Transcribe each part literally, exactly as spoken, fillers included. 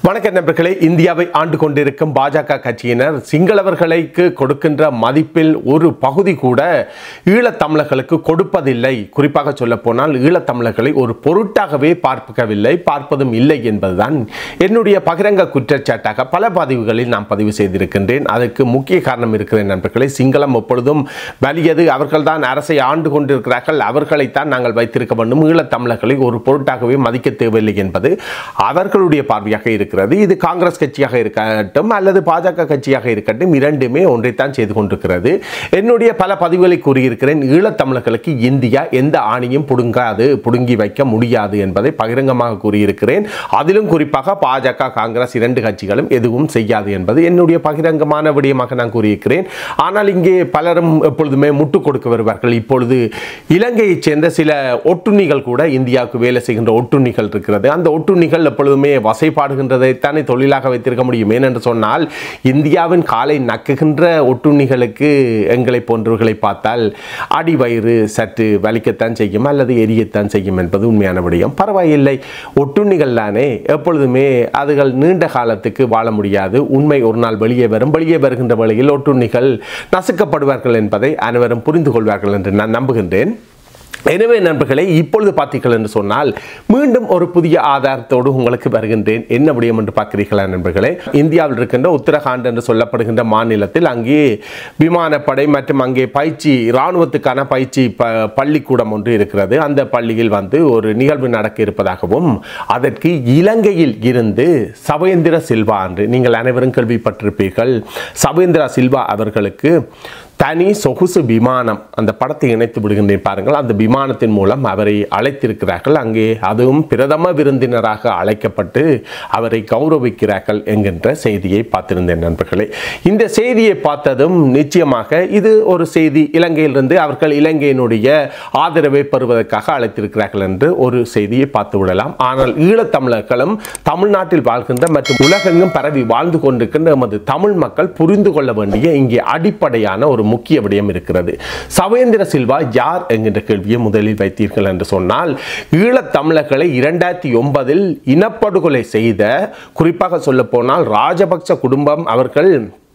வணக்கம் நண்பர்களே, இந்தியாவை ஆண்டு கொண்டிருக்கும் பாஜக கட்சியினர் சிங்களவர்களுக்கு கொடுக்கின்ற மதிப்பில் ஒரு பகுதி கூட ஈழத்தமிழர்களுக்கு கொடுப்பதில்லை. குறிப்பாக சொல்ல போனால் ஈழத்தமிழர்களை ஒரு பொருட்டாகவே பார்க்கவில்லை, பார்ப்பதும் இல்லை என்பதுதான் என்னுடைய பகிரங்க குற்றச்சாட்டாக பல பதிவுகளில் நான் பதிவு செய்திருக்கின்றேன். அதற்கு முக்கிய காரணம் இருக்கிறேன் நண்பர்களே. சிங்களம் எப்பொழுதும் வலியது, அவர்கள்தான் அரசை ஆண்டு கொண்டிருக்கிறார்கள், அவர்களைத்தான் நாங்கள் வைத்திருக்க வேண்டும், ஈழத்தமிழர்களை ஒரு பொருட்டாகவே மதிக்க தேவையில்லை என்பது அவர்களுடைய பார்வையாக இருக்கிறது. இது காங்கிரஸ் கட்சியாக இருக்கட்டும் அல்லது பாஜக கட்சியாக இருக்கட்டும், இரண்டுமே ஒன்றைத்தான் செய்து கொண்டிருக்கிறது. என்னுடைய பல பதிவுகளை கூறியிருக்கிறேன். ஈழத்தமிழர்களுக்கு இந்தியா எந்த ஆணையும் புடுங்காது, புடுங்கி வைக்க முடியாது என்பதை பகிரங்கமாக கூறியிருக்கிறேன். அதிலும் குறிப்பாக பாஜக காங்கிரஸ் இரண்டு கட்சிகளும் எதுவும் செய்யாது என்பது என்னுடைய பகிரங்கமான விடயமாக நான் கூறியிருக்கிறேன். ஆனால் இங்கே பலரும் எப்பொழுதுமே முட்டு கொடுக்க வருவார்கள். இப்பொழுது இலங்கையைச் சேர்ந்த சில ஒட்டுண்ணிகள் கூட இந்தியாவுக்கு வேலை செய்கின்ற ஒட்டுண்ணிகள் இருக்கிறது. அந்த ஒட்டுண்ணிகள் எப்பொழுதுமே வசைப்பாடுகின்றதை தானே தொழிலாக வைத்திருக்க முடியும். ஏனென்று சொன்னால் இந்தியாவின் காலை நக்குகின்ற ஒட்டுண்ணிகளுக்கு எங்களை போன்றவர்களை பார்த்தால் அடிவயிறு சற்று வலிக்கத்தான் செய்யும் அல்லது எரியத்தான் செய்யும் என்பது உண்மையான விடயம். பரவாயில்லை, ஒட்டுண்ணிகள் தானே, எப்பொழுதுமே அதுகள் நீண்ட காலத்துக்கு வாழ முடியாது. உண்மை ஒரு நாள் வெளியே வரும். வெளியே வருகின்ற வேளையில் ஒட்டுண்ணிகள் நசுக்கப்படுவார்கள் என்பதை அனைவரும் புரிந்து கொள்வார்கள் என்று நான் நம்புகின்றேன். எனவே நண்பர்களே, இப்பொழுது பார்த்தீர்கள் என்று சொன்னால் மீண்டும் ஒரு புதிய ஆதாரத்தோடு உங்களுக்கு வருகின்றேன். என்ன விடயம் என்று பார்க்கிறீர்களா நண்பர்களே? இந்தியாவில் இருக்கின்ற உத்தரகாண்ட் என்று சொல்லப்படுகின்ற மாநிலத்தில் அங்கே விமானப்படை மற்றும் அங்கே பயிற்சி, இராணுவத்துக்கான பயிற்சி பள்ளிக்கூடம் ஒன்று இருக்கிறது. அந்த பள்ளியில் வந்து ஒரு நிகழ்வு நடக்க இருப்பதாகவும் அதற்கு இலங்கையில் இருந்து சவேந்திர சில்வா என்று நீங்கள் அனைவரும் கேள்விப்பட்டிருப்பீர்கள். சவேந்திர சில்வா அவர்களுக்கு தனி சொகுசு விமானம், அந்த படத்தை இணைத்து விடுகின்றேன் பாருங்கள், அந்த விமானத்தின் மூலம் அவரை அழைத்திருக்கிறார்கள். அங்கே அதுவும் பிரதம விருந்தினராக அழைக்கப்பட்டு அவரை கௌரவிக்கிறார்கள் என்கின்ற செய்தியை பார்த்திருந்தேன் நண்பர்களே. இந்த செய்தியை பார்த்ததும் நிச்சயமாக இது ஒரு செய்தி, இலங்கையிலிருந்து அவர்கள் இலங்கையினுடைய ஆதரவை பெறுவதற்காக அழைத்திருக்கிறார்கள் என்று ஒரு செய்தியை பார்த்து விடலாம். ஆனால் ஈழத்தமிழர்களும் தமிழ்நாட்டில் வாழ்கின்ற மற்றும் உலகெங்கும் பரவி வாழ்ந்து கொண்டிருக்கின்ற நமது தமிழ் மக்கள் புரிந்து கொள்ள வேண்டிய இங்கே அடிப்படையான ஒரு முக்கிய விடயம் இருக்கிறது. சவேந்திர சில்வா யார் என்கின்ற கேள்வியை முதலில் வைத்தீர்கள் என்று சொன்னால், ஈழத்தமிழர்களை இரண்டாயிரத்தி ஒன்பதில் இனப்படுகொலை செய்த, குறிப்பாக சொல்ல போனால் ராஜபக்ச குடும்பம் அவர்கள்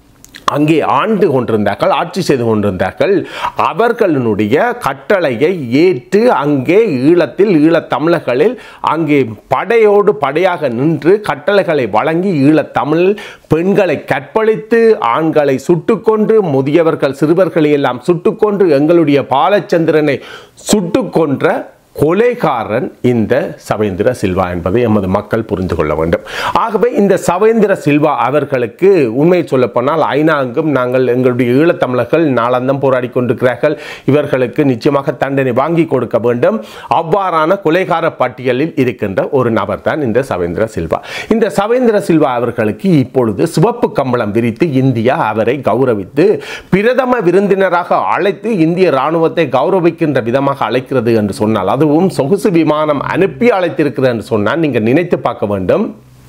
அங்கே ஆண்டு கொண்டிருந்தார்கள், ஆட்சி செய்து கொண்டிருந்தார்கள். அவர்களுடைய கட்டளையை ஏற்று அங்கே ஈழத்தில் ஈழத்தமிழர்களில் அங்கே படையோடு படையாக நின்று கட்டளைகளை வழங்கி ஈழத்தமிழ் பெண்களை கற்பழித்து ஆண்களை சுட்டுக்கொன்று முதியவர்கள் சிறுவர்களை எல்லாம் சுட்டுக்கொன்று எங்களுடைய பாலச்சந்திரனை சுட்டுக்கொன்ற கொலைகாரன் இந்த சவேந்திர சில்வா என்பதை எமது மக்கள் புரிந்து கொள்ள வேண்டும். ஆகவே இந்த சவேந்திர சில்வா அவர்களுக்கு உண்மை சொல்லப்போனால் ஐநாங்கும் நாங்கள் எங்களுடைய ஈழத்தமிழர்கள் நாளாந்தம் போராடி கொண்டிருக்கிறார்கள், இவர்களுக்கு நிச்சயமாக தண்டனை வாங்கி கொடுக்க வேண்டும், அவ்வாறான கொலைகார பட்டியலில் இருக்கின்ற ஒரு நபர் தான் இந்த சவேந்திர சில்வா. இந்த சவேந்திர சில்வா அவர்களுக்கு இப்பொழுது சிவப்பு கம்பளம் விரித்து இந்தியா அவரை கௌரவித்து பிரதம விருந்தினராக அழைத்து இந்திய இராணுவத்தை கௌரவிக்கின்ற விதமாக அழைக்கிறது என்று சொன்னால், அதுவும் சொகுசு விமானம் அனுப்பி அழைத்திருக்கிறது என்று சொன்னால் நீங்கள் நினைத்து பார்க்க வேண்டும்.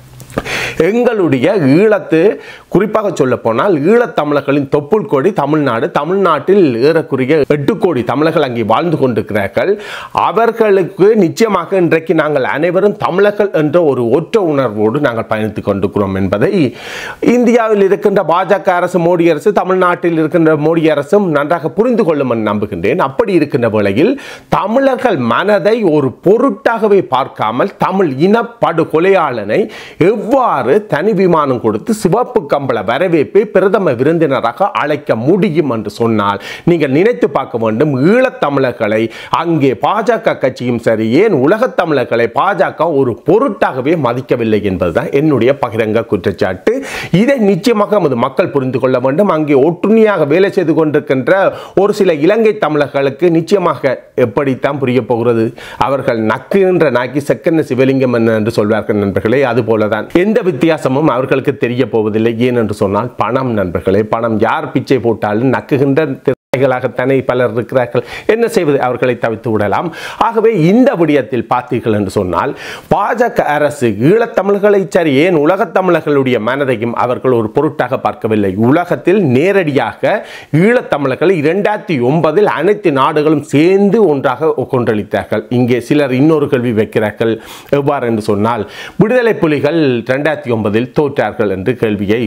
எங்களுடைய ஈழத்து, குறிப்பாக சொல்ல போனால் ஈழத்தமிழர்களின் தொப்புள் கொடி தமிழ்நாடு, தமிழ்நாட்டில் ஏறக்குறைய எட்டு கோடி தமிழர்கள் அங்கே வாழ்ந்து கொண்டிருக்கிறார்கள். அவர்களுக்கு நிச்சயமாக இன்றைக்கு நாங்கள் அனைவரும் தமிழர்கள் என்ற ஒரு ஒற்ற உணர்வோடு நாங்கள் பயணித்துக் கொண்டிருக்கிறோம் என்பதை இந்தியாவில் இருக்கின்ற பாஜக அரசு, மோடி அரசு, தமிழ்நாட்டில் இருக்கின்ற மோடி அரசும் நன்றாக புரிந்து கொள்ளும் என்று நம்புகின்றேன். அப்படி இருக்கின்ற வேளையில் தமிழர்கள் மனதை ஒரு பொருட்டாகவே பார்க்காமல் தமிழ் இனப்படு கொலையாளனை எவ்வாறு தனி விமானம் கொடுத்து சிவப்பு கம்பள வரவேற்பை பிரதம விருந்தினராக அழைக்க முடியும் என்று சொன்னால் நீங்கள் நினைத்து பார்க்க வேண்டும். ஈழத்தமிழர்களை அங்கே பாஜக கட்சியும் சரி, ஏன் உலகத் தமிழர்களை பாஜக ஒரு பொருட்டாகவே மதிக்கவில்லை என்பதுதான் என்னுடைய பகிரங்க குற்றச்சாட்டு. இதை நிச்சயமாக நமது மக்கள் புரிந்து கொள்ள வேண்டும். அங்கே ஒற்றுமையாக வேலை செய்து கொண்டிருக்கின்ற ஒரு சில இலங்கை தமிழர்களுக்கு நிச்சயமாக எப்படித்தான் புரிய போகிறது? அவர்கள் நக்குகின்ற நாக்கி செக்கன சிவலிங்கம் என்று சொல்வார்கள் நண்பர்களே. அதுபோலதான் எந்த வித்தியாசமும் அவர்களுக்கு தெரிய போவதில்லை. ஏனென்று சொன்னால் பணம் நண்பர்களே, பணம் யார் பிச்சை போட்டாலும் நக்குகின்ற ாகத்தானே பலர் இருக்கிறார்கள். என்ன செய்வது? அவர்களை தவிர்த்து விடலாம். ஆகவே இந்த விடயத்தில் பார்த்தீர்கள் என்று சொன்னால் பாஜக அரசு ஈழத்தமிழர்களை சரி ஏன் உலகத் தமிழர்களுடைய மனதையும் அவர்கள் ஒரு பொருட்டாக பார்க்கவில்லை. உலகத்தில் நேரடியாக ஈழத்தமிழர்களை இரண்டாயிரத்தி ஒன்பதில் அனைத்து நாடுகளும் சேர்ந்து ஒன்றாக கொன்றளித்தார்கள். இங்கே சிலர் இன்னொரு கேள்வி வைக்கிறார்கள். எவ்வாறு என்று சொன்னால் விடுதலை புலிகள் இரண்டாயிரத்தி ஒன்பதில் தோற்றார்கள் என்று கேள்வியை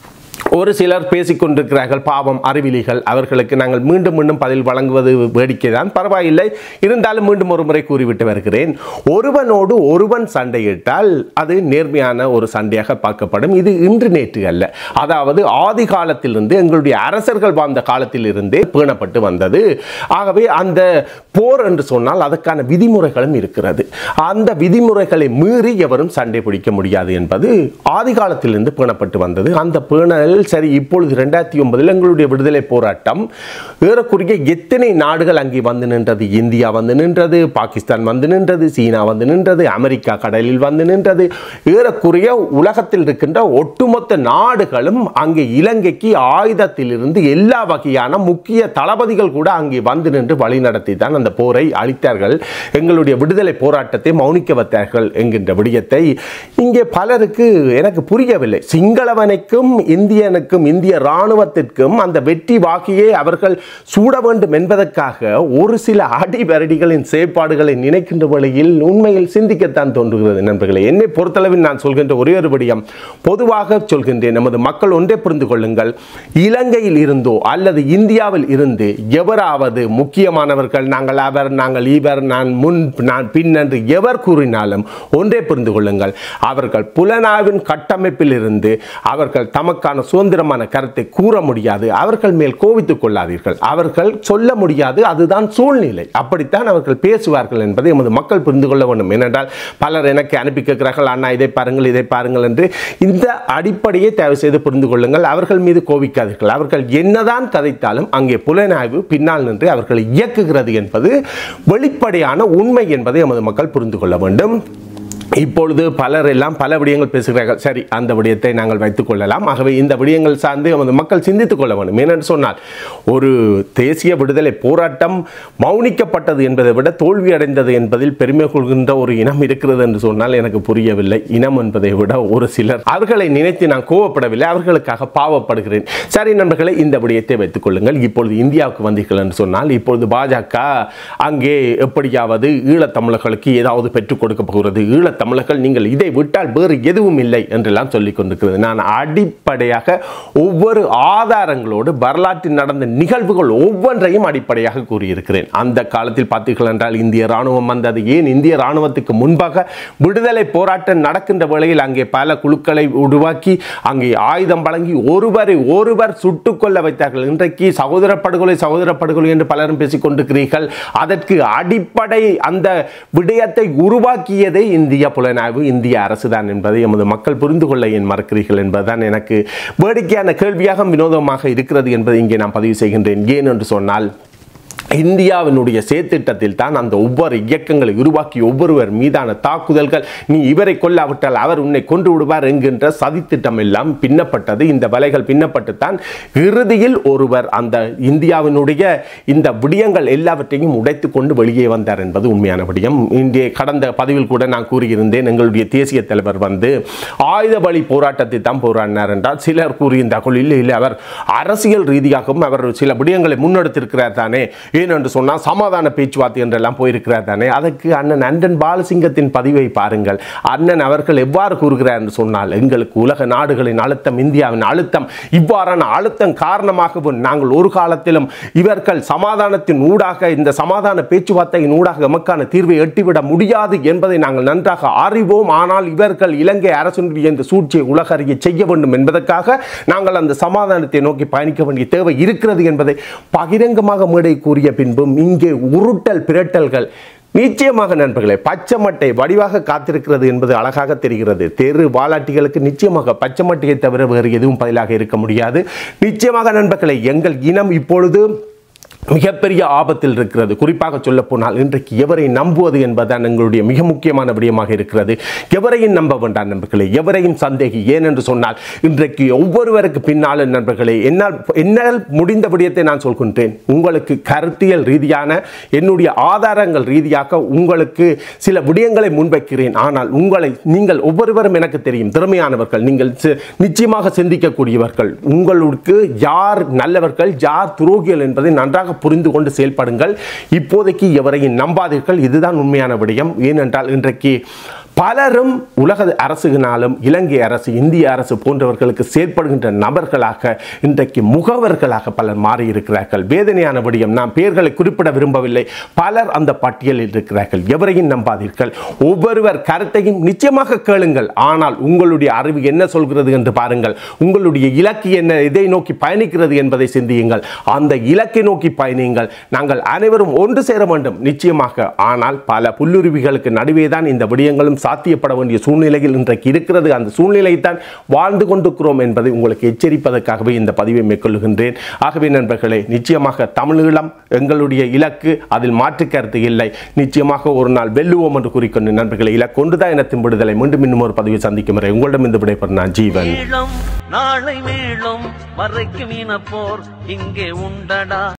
ஒரு சிலர் பேசிக்கொண்டிருக்கிறார்கள். பாவம் அறிவிலிகள், அவர்களுக்கு நாங்கள் மீண்டும் மீண்டும் பதில் வழங்குவது வேடிக்கை தான், பரவாயில்லை. இருந்தாலும் மீண்டும் ஒரு முறை கூறிவிட்டு வருகிறேன். ஒருவனோடு ஒருவன் சண்டையிட்டால் அது நேர்மையான ஒரு சண்டையாக பார்க்கப்படும். இது இன்று நேற்று அல்ல. அதாவது ஆதி காலத்திலிருந்து எங்களுடைய அரசர்கள் வாழ்ந்த காலத்தில் இருந்தே பேணப்பட்டு வந்தது. ஆகவே அந்த போர் என்று சொன்னால் அதற்கான விதிமுறைகளும் இருக்கிறது. அந்த விதிமுறைகளை மீறி எவரும் சண்டை பிடிக்க முடியாது என்பது ஆதி காலத்திலிருந்து பேணப்பட்டு வந்தது. அந்த பேணல் சரி இப்பொழுது இரண்டாயிரத்தி ஒன்பதில் எங்களுடைய விடுதலை போராட்டம் ஏறக்குறைய எத்தனை நாடுகள் அங்கே வந்து நின்றது? இந்தியா வந்து நின்றது, பாகிஸ்தான் வந்து நின்றது, சீனா வந்து நின்றது, அமெரிக்கா கடலில் வந்து நின்றது. ஏறக்குறைய உலகத்தில் இருக்கின்ற ஒட்டுமொத்த நாடுகளும் அங்கே இலங்கைக்கு ஆயுதத்திலிருந்து எல்லா வகையான முக்கிய தளபதிகள் கூட அங்கே வந்து நின்று வழி நடத்தி தான் அந்த போரை அளித்தார்கள். எங்களுடைய விடுதலை போராட்டத்தை மௌனிக்க வைத்தார்கள் என்கின்ற விடயத்தை இங்கே பலருக்கு எனக்கு புரியவில்லை. சிங்களவனுக்கும் இந்திய இந்திய ராணுவத்திற்கும் அந்த வெற்றி வாக்கியை அவர்கள் சூட வேண்டும் என்பதற்காக ஒரு சில அடிவரடிகளின் செயற்பாடுகளை நினைக்கின்ற வழியில் உண்மையில் சிந்திக்கத்தான் தோன்றுகிறது நண்பர்களே. என்னை பொறுத்தளவில் நான் சொல்கின்ற ஒரே ஒரு விடயம், பொதுவாக சொல்கின்றேன், நமது மக்கள் ஒன்றே புரிந்து கொள்ளுங்கள். இலங்கையில் இருந்தோ அல்லது இந்தியாவில் இருந்து எவராவது முக்கியமானவர்கள் நாங்கள் அவர் நாங்கள் இவர் நான் முன் நான் பின் என்று எவர் கூறினாலும் ஒன்றே புரிந்து கொள்ளுங்கள், அவர்கள் புலனாய்வின் கட்டமைப்பில் இருந்து அவர்கள் தமக்கான சுதந்திரமான கருத்தை கூற முடியாது. அவர்கள் மேல் கோபித்துக் கொள்ளாதீர்கள். அவர்கள் சொல்ல முடியாது, அதுதான் சூழ்நிலை. அப்படித்தான் அவர்கள் பேசுவார்கள் என்பதை நமது மக்கள் புரிந்து கொள்ள வேண்டும். ஏனென்றால் பலர் எனக்கு அனுப்பி கேட்கிறார்கள், அண்ணா இதை பாருங்கள் இதை பாருங்கள் என்று. இந்த அடிப்படையை தயவு செய்து புரிந்து கொள்ளுங்கள். அவர்கள் மீது கோபிக்காதீர்கள். அவர்கள் என்னதான் கதைத்தாலும் அங்கே புலனாய்வு பின்னால் நின்று அவர்களை இயக்குகிறது என்பது வெளிப்படையான உண்மை என்பதை நமது மக்கள் புரிந்து கொள்ள வேண்டும். இப்பொழுது பலர் எல்லாம் பல விடயங்கள் பேசுகிறார்கள். சரி, அந்த விடயத்தை நாங்கள் வைத்துக் கொள்ளலாம். ஆகவே இந்த விடயங்கள் சார்ந்து நமது மக்கள் சிந்தித்துக் கொள்ள வேண்டும். ஏனென்று சொன்னால் ஒரு தேசிய விடுதலை போராட்டம் மௌனிக்கப்பட்டது என்பதை விட தோல்வி அடைந்தது என்பதில் பெருமை கொள்கின்ற ஒரு இனம் இருக்கிறது என்று சொன்னால் எனக்கு புரியவில்லை. இனம் என்பதை விட ஒரு சிலர் அவர்களை நினைத்து நான் கோவப்படவில்லை, அவர்களுக்காக பாவப்படுகிறேன். சரி நண்பர்களை, இந்த விடயத்தை வைத்துக் கொள்ளுங்கள். இப்பொழுது இந்தியாவுக்கு வந்தீர்கள் என்று சொன்னால் இப்பொழுது பாஜக அங்கே எப்படியாவது ஈழத்தமிழர்களுக்கு ஏதாவது பெற்றுக் கொடுக்க போகிறது. ஈழ தமிழர்கள் நீங்கள் இதை விட்டால் வேறு எதுவும் இல்லை என்றெல்லாம் சொல்லிக் கொண்டிருக்கிறது. நான் அடிப்படையாக ஒவ்வொரு ஆதாரங்களோடு வரலாற்றில் நடந்த நிகழ்வுகள் ஒவ்வொன்றையும் அடிப்படையாக கூறியிருக்கிறேன். அந்த காலத்தில் பார்த்தீர்கள் என்றால் இந்திய ராணுவம் வந்தது. ஏன் இந்திய ராணுவத்துக்கு முன்பாக விடுதலை போராட்டம் நடக்கின்ற வேளையில் அங்கே பல குழுக்களை உருவாக்கி அங்கே ஆயுதம் வழங்கி ஒருவரை ஒருவர் சுட்டுக் கொள்ள வைத்தார்கள். இன்றைக்கு சகோதர படுகொலை சகோதர படுகொலை என்று பலரும் பேசிக் கொண்டிருக்கிறீர்கள். அதற்கு அடிப்படை அந்த விடயத்தை உருவாக்கியதே இந்திய புலனாய்வு, இந்திய அரசுதான் என்பதை எமது மக்கள் புரிந்து கொள்ள ஏன் மறக்கிறீர்கள் என்பதுதான் எனக்கு வேடிக்கையான கேள்வியாக வினோதமாக இருக்கிறது என்பதை இங்கே நான் பதிவு செய்கின்றேன். ஏன் என்று சொன்னால் இந்தியாவினுடைய செயற்திட்டத்தில் தான் அந்த ஒவ்வொரு இயக்கங்களை உருவாக்கி ஒவ்வொருவர் மீதான தாக்குதல்கள், நீ இவரை கொல்லாவிட்டால் அவர் உன்னை கொன்று விடுவார் என்கின்ற சதித்திட்டம் எல்லாம் பின்னப்பட்டது. இந்த வலைகள் பின்னப்பட்டுத்தான் இறுதியில் ஒருவர் அந்த இந்தியாவினுடைய இந்த விடயங்கள் எல்லாவற்றையும் உடைத்து கொண்டு வெளியே வந்தார் என்பது உண்மையான விடயம். இன்றைய கடந்த பதிவில் கூட நான் கூறியிருந்தேன், எங்களுடைய தேசிய தலைவர் வந்து ஆயுத வழி போராட்டத்தை தான் போராடினார் என்றால் சிலர் கூறியிருந்தார்கள், இல்லை இல்லை அவர் அரசியல் ரீதியாகவும் அவர் சில விடயங்களை முன்னெடுத்திருக்கிறார் தானே, ஏனென்று சொன்னால் சமாதான பேச்சுவார்த்தை என்றெல்லாம் போயிருக்கிறார் தானே. அதற்கு அண்ணன் அண்டன் பாலசிங்கத்தின் பதிவை பாருங்கள். அண்ணன் அவர்கள் எவ்வாறு கூறுகிறார் என்று சொன்னால், எங்களுக்கு உலக நாடுகளின் அழுத்தம், இந்தியாவின் அழுத்தம், இவ்வாறான அழுத்தம் காரணமாகவும் நாங்கள் ஒரு காலத்திலும் இவர்கள் சமாதானத்தின் ஊடாக இந்த சமாதான பேச்சுவார்த்தையின் ஊடாக எமக்கான தீர்வை எட்டிவிட முடியாது என்பதை நாங்கள் நன்றாக அறிவோம். ஆனால் இவர்கள் இலங்கை அரசுடைய இந்த சூழ்ச்சியை உலகறிய செய்ய வேண்டும் என்பதற்காக நாங்கள் அந்த சமாதானத்தை நோக்கி பயணிக்க வேண்டிய தேவை இருக்கிறது என்பதை பகிரங்கமாக மேடை கூறிய பின்பும் இங்கே உருட்டல் பிரட்டல்கள் நிச்சயமாக நண்பர்களே பச்சை மட்டை வடிவாக காத்திருக்கிறது என்பது அழகாக தெரிகிறது. தெரு வாலாட்டிகளுக்கு நிச்சயமாக பச்சை மட்டையை தவிர வேறு எதுவும் பதிலாக இருக்க முடியாது. நிச்சயமாக நண்பர்களே, எங்கள் இனம் இப்பொழுது மிகப்பெரிய ஆபத்தில் இருக்கிறது. குறிப்பாக சொல்ல போனால் இன்றைக்கு எவரை நம்புவது என்பதுதான் எங்களுடைய மிக முக்கியமான விடயமாக இருக்கிறது. எவரையும் நம்ப வேண்டாம் நண்பர்களே, எவரையும் சந்தேகி. ஏனென்று சொன்னால் இன்றைக்கு ஒவ்வொருவருக்கு பின்னாலும் நண்பர்களே என்னால் என்னால் முடிந்த விடயத்தை நான் சொல்கின்றேன். உங்களுக்கு கருத்தியல் ரீதியான என்னுடைய ஆதாரங்கள் ரீதியாக உங்களுக்கு சில விடயங்களை முன்வைக்கிறேன். ஆனால் உங்களை நீங்கள் ஒவ்வொருவரும் எனக்கு தெரியும் திறமையானவர்கள், நீங்கள் நிச்சயமாக சிந்திக்கக்கூடியவர்கள். உங்களுக்கு யார் நல்லவர்கள் யார் துரோகிகள் என்பதை நன்றாக புரிந்து கொண்டு செயல்படுங்கள். இப்போதைக்கு எவரையும் நம்பாதீர்கள். இதுதான் உண்மையான விடயம். ஏனென்றால் இன்றைக்கு பலரும் உலக அரசுகளாலும் இலங்கை அரசு இந்திய அரசு போன்றவர்களுக்கு செயற்படுகின்ற நபர்களாக இன்றைக்கு முகவர்களாக பலர் மாறியிருக்கிறார்கள். வேதனையான விடயம். நான் பெயர்களை குறிப்பிட விரும்பவில்லை. பலர் அந்த பட்டியலில் இருக்கிறார்கள். எவரையும் நம்பாதீர்கள். ஒவ்வொருவர் கருத்தையும் நிச்சயமாக கேளுங்கள். ஆனால் உங்களுடைய அறிவு என்ன சொல்கிறது என்று பாருங்கள். உங்களுடைய இலக்கு என்ன, இதை நோக்கி பயணிக்கிறது என்பதை சிந்தியுங்கள். அந்த இலக்கை நோக்கி பயணியுங்கள். நாங்கள் அனைவரும் ஒன்று சேர வேண்டும் நிச்சயமாக. ஆனால் பல புல்லுருவிகளுக்கு நடுவே தான் இந்த விடயங்களும் சாத்தியப்பட வேண்டிய சூழ்நிலையில் இன்றைக்கு இருக்கிறது. அந்த சூழ்நிலை தான் வாழ்ந்து கொண்டிருக்கிறோம் என்பதை உங்களுக்கு எச்சரிப்பதற்காகவே இந்த பதிவை மேற்கொள்கின்றேன். ஆகவே நண்பர்களே, நிச்சயமாக தமிழீழம் எங்களுடைய இலக்கு, அதில் மாற்று கருத்து இல்லை. நிச்சயமாக ஒரு நாள் வெல்லுவோம் என்று கூறிக்கொண்டு நண்பர்களே, இலக்கு ஒன்றுதான் இனத்தின் விடுதலை. மீண்டும் இன்னும் ஒரு பதிவை சந்திக்கும் வரை உங்களிடம் இந்த விடைபெறும் நான் ஜீவன். நாளை மேலும் மறைக்கும் இனப்போர் இங்கே உண்டடா.